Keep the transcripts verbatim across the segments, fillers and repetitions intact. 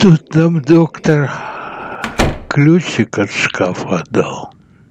Тут нам доктор ключик от шкафа дал.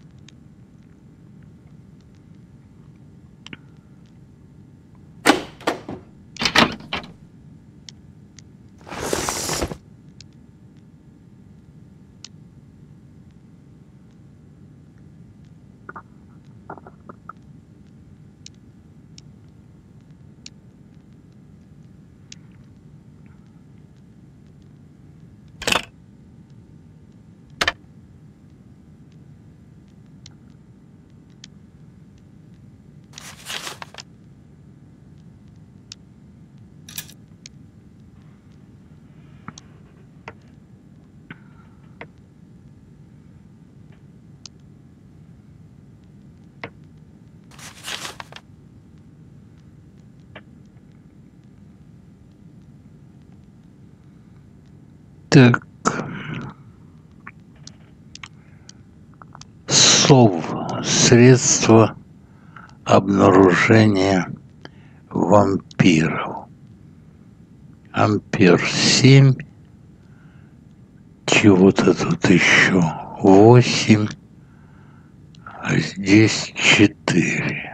Так, СОВ, средство обнаружения вампиров. Ампер семь, чего-то тут еще восемь, а здесь четыре.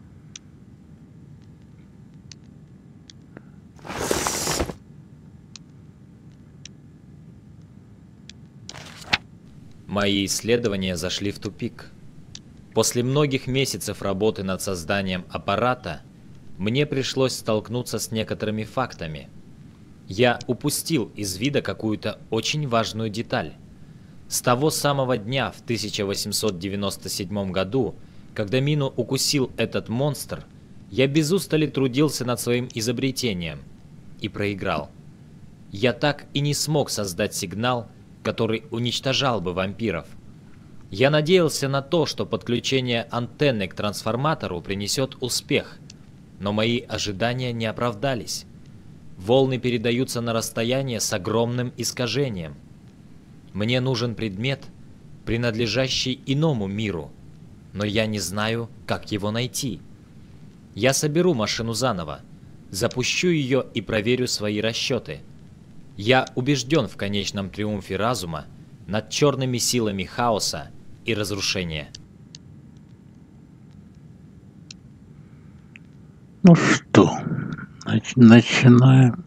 Мои исследования зашли в тупик. После многих месяцев работы над созданием аппарата мне пришлось столкнуться с некоторыми фактами. Я упустил из вида какую-то очень важную деталь. С того самого дня в тысяча восемьсот девяносто седьмом году, когда Мину укусил этот монстр, я без устали трудился над своим изобретением и проиграл. Я так и не смог создать сигнал, который уничтожал бы вампиров. Я надеялся на то, что подключение антенны к трансформатору принесет успех, но мои ожидания не оправдались. Волны передаются на расстояние с огромным искажением. Мне нужен предмет, принадлежащий иному миру, но я не знаю, как его найти. Я соберу машину заново, запущу ее и проверю свои расчеты. Я убежден в конечном триумфе разума над черными силами хаоса и разрушения. Ну что, нач- начинаем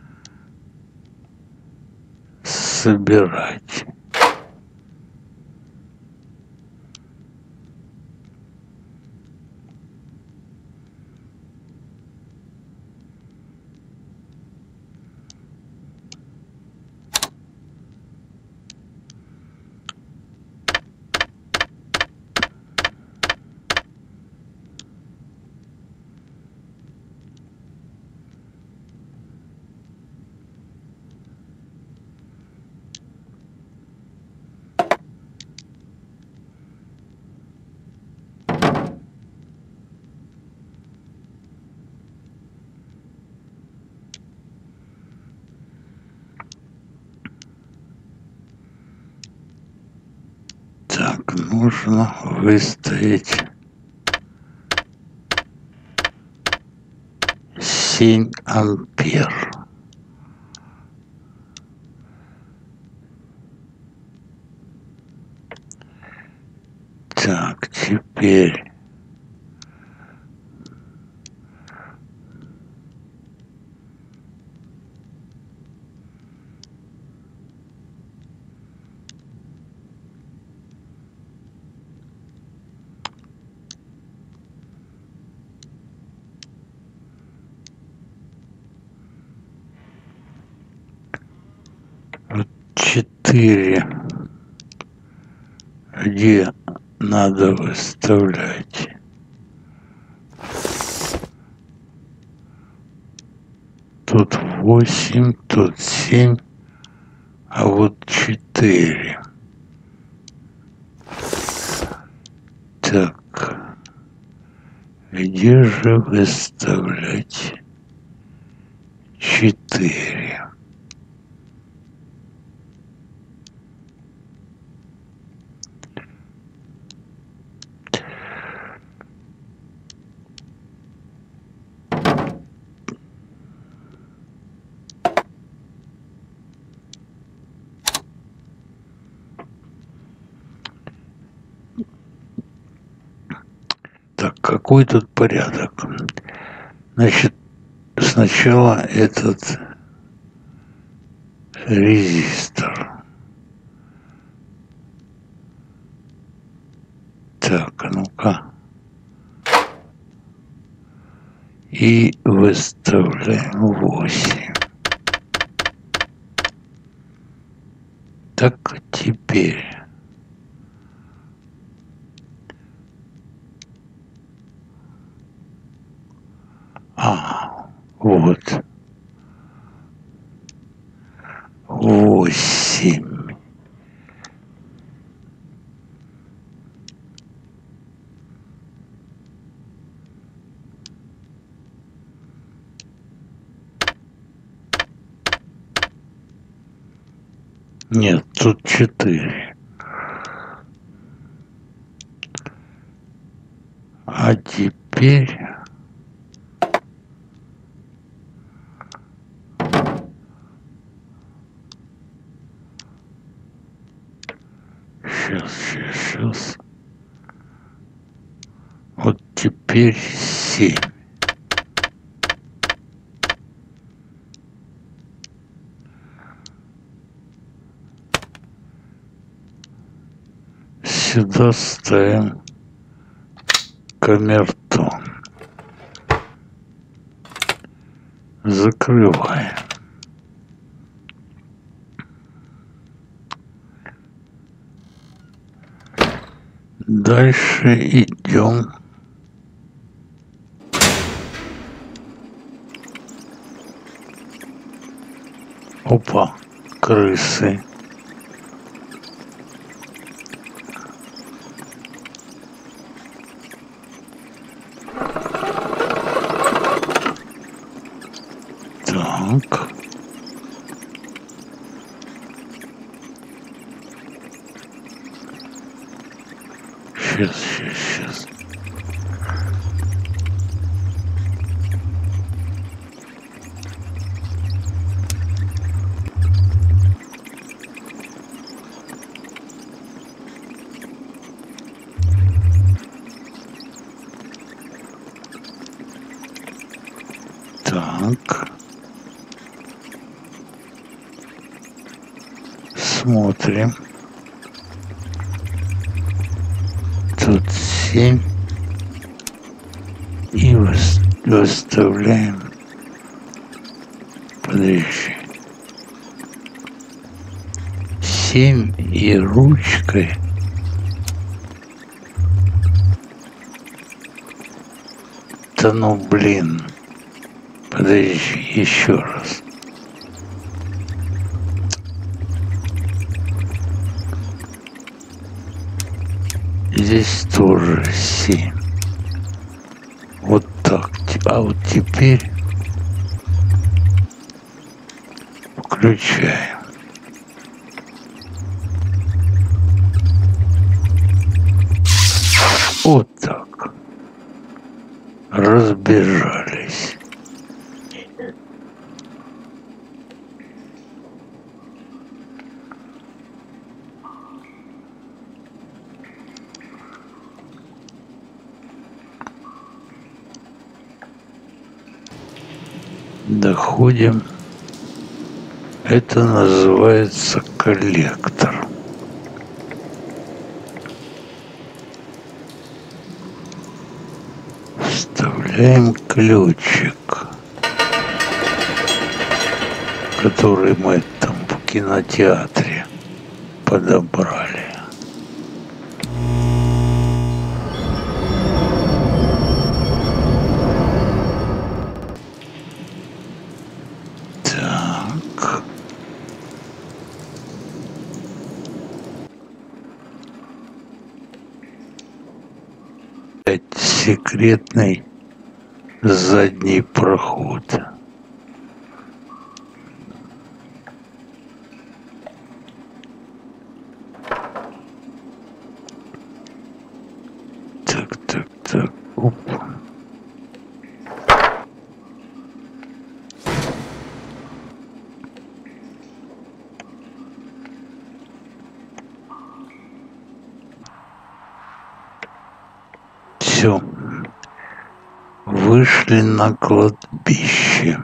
собирать. Так, нужно выставить семь ампер. Так, теперь четыре, где надо выставлять. Тут восемь, тут семь, а вот четыре. Так, где же выставлять четыре? какой тут порядок? Значит, сначала этот резистор. Так, а ну-ка. И выставляем восемь. Так, теперь. А, вот. Восемь. Нет, тут четыре. А теперь сейчас, сейчас, сейчас. Вот теперь семь. Сюда ставим камертон. Закрываем. Дальше идем. Опа, крысы. Так. Сейчас, сейчас, сейчас. Так. Смотрим. Тут семь. И выставляем. Подожди. Семь и ручкой. Да ну блин. Подожди, еще раз. Здесь тоже семь. Вот так. А вот теперь включаем. Вот так. Разбежались. Доходим. Это называется коллектор. Вставляем ключик, который мы там в кинотеатре подобрали. Так. Секретный задний проход. Так, так, так. Оп. Все. вышли на кладбище.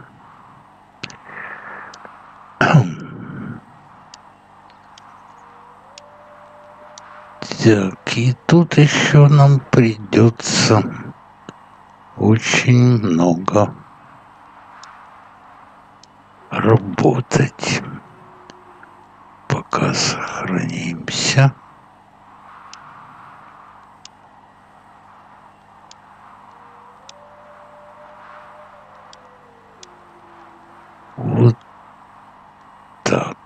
Так, и тут еще нам придется очень много работать. Пока сохранимся. Вот так.